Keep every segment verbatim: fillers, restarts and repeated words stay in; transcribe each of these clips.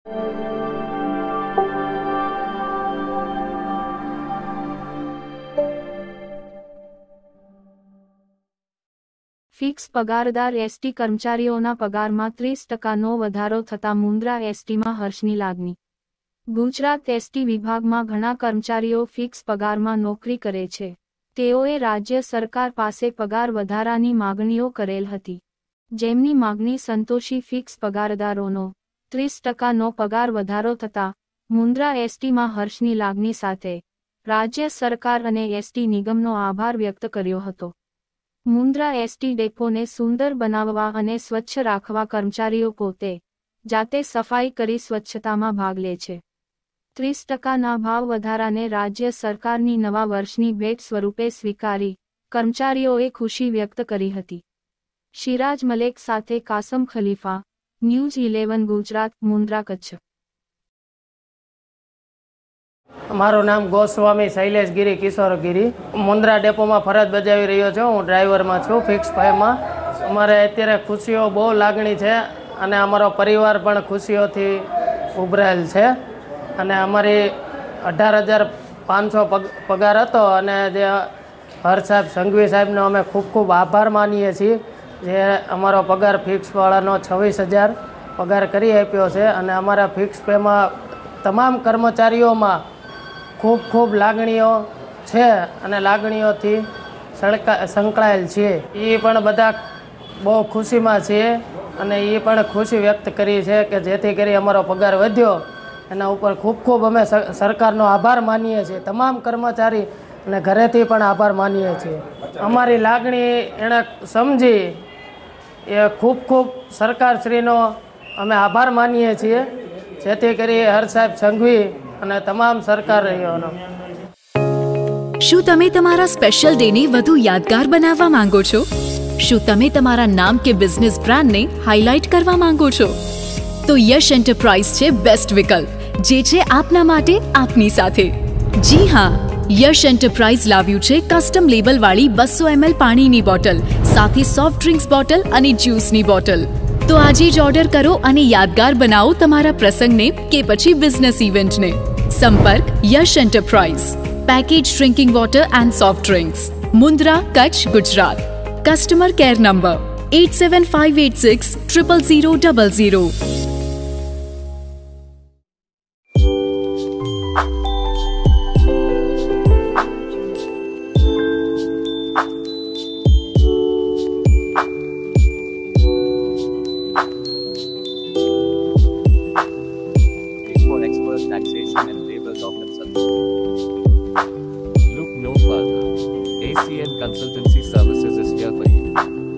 Fix પગારદાર ST કર્મચારીઓના પગારમાં ત્રીસ ટકાનો વધારો થતા મુન્દ્રા એસટીમાં હર્ષની લાગણી. ગુજરાત એસટી વિભાગમાં ઘણા કર્મચારીઓ ફિક્સ પગારમાં નોકરી કરે છે. તેઓએ રાજ્ય સરકાર પાસે પગાર વધારાની માગણીઓ કરેલ હતી. જેમની માગણી સંતોષી ફિક્સ પગારદારોનો ત્રીસ ટકાનો પગાર વધારો થતા મુન્દ્રા એસટીમાં હર્ષની લાગણી સાથે રાજ્ય સરકાર અને એસટી નિગમનો આભાર વ્યક્ત કર્યો હતો. મુન્દ્રા એસટી ડેપોને સુંદર બનાવવા અને સ્વચ્છ રાખવા કર્મચારીઓ પોતે જાતે સફાઈ કરી સ્વચ્છતામાં ભાગ લે છે. ત્રીસ ટકાના ભાવ વધારાને રાજ્ય સરકારની નવા વર્ષની ભેટ સ્વરૂપે સ્વીકારી કર્મચારીઓએ ખુશી વ્યક્ત કરી હતી. શિરાજ મલેક સાથે કાસમ ખલીફા, ન્યૂઝ ઇલેવન ગુજરાત, મુન્દ્રા, કચ્છ. મારું નામ ગોસ્વામી શૈલેષ ગિરી કિશોર ગિરી. મુન્દ્રા ડેપોમાં ફરજ બજાવી રહ્યો છું. હું ડ્રાઈવરમાં છું ફિક્સ ફાઈવમાં. અમારે અત્યારે ખુશીઓ બહુ લાગણી છે અને અમારો પરિવાર પણ ખુશીઓથી ઉભરાયેલ છે. અને અમારી અઢાર હજાર પાંચસો પગાર હતો અને જે હર્ષ સાહેબ સંઘવી સાહેબનો અમે ખૂબ ખૂબ આભાર માનીએ છીએ, જે અમારો પગાર ફિક્સવાળાનો છવ્વીસ હજાર પગાર કરી આપ્યો છે. અને અમારા ફિક્સ પેમાં તમામ કર્મચારીઓમાં ખૂબ ખૂબ લાગણીઓ છે અને લાગણીઓથી સળકા સંકળાયેલ છીએ. એ પણ બધા બહુ ખુશીમાં છીએ અને એ પણ ખુશી વ્યક્ત કરી છે કે જેથી કરી અમારો પગાર વધ્યો. એના ઉપર ખૂબ ખૂબ અમે સરકારનો આભાર માનીએ છીએ. તમામ કર્મચારી અને ઘરેથી પણ આભાર માનીએ છીએ. અમારી લાગણી એણે સમજી એ ખૂબ ખૂબ સરકારશ્રીનો અમે આભાર માનીએ છીએ, જેથી કરી હર્ષ સાહેબ સંઘવી અને તમામ સરકારીઓનો. શું તમે તમારા સ્પેશિયલ ડેને વધુ યાદગાર બનાવવા માંગો છો? શું તમે તમારા નામ કે બિઝનેસ બ્રાન્ડને હાઇલાઇટ કરવા માંગો છો? તો યશ એન્ટરપ્રાઇઝ છે બેસ્ટ વિકલ્પ, જે છે આપના માટે આપની સાથે. જી હા, યશ એન્ટરપ્રાઇઝ લાવ્યું છે કસ્ટમ લેબલ વાળી બસો એમએલ પાણીની બોટલ સાથે સોફ્ટ ડ્રિંક્સ બોટલ અને જ્યુસની બોટલ. તો આજે જ ઓર્ડર કરો અને યાદગાર બનાવો તમારા પ્રસંગને કે પછી બિઝનેસ ઇવેન્ટને. સંપર્ક Yash enterprise, package drinking water and soft drinks, Mundra, Kutch, Gujarat. Customer care number eight seven five eight six triple zero double zero. Taxation and labor law consultant. Look no further. A C N Consultancy Services is here for you.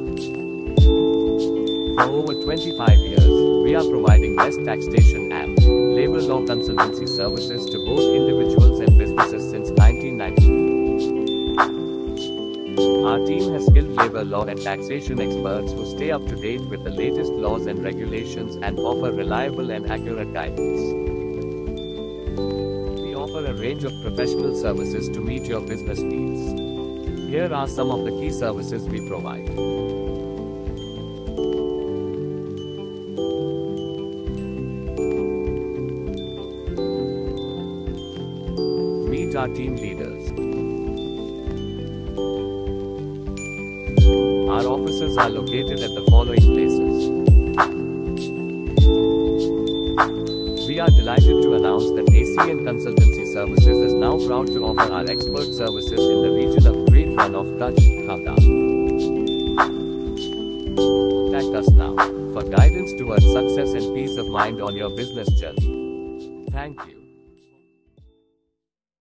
For over twenty-five years, we are providing best taxation and labor law consultancy services to both individuals and businesses since nineteen ninety. Our team has skilled labor law and taxation experts who stay up to date with the latest laws and regulations and offer reliable and accurate guidance. Offer a range of professional services to meet your business needs. Here are some of the key services we provide. Meet our team leaders. Our offices are located at the following places. We are delighted to announce that A C N Consultancy Services is now proud to offer our expert services in the region of Great Run of Kutch, Khavda. Contact us now for guidance towards success and peace of mind on your business journey. Thank you.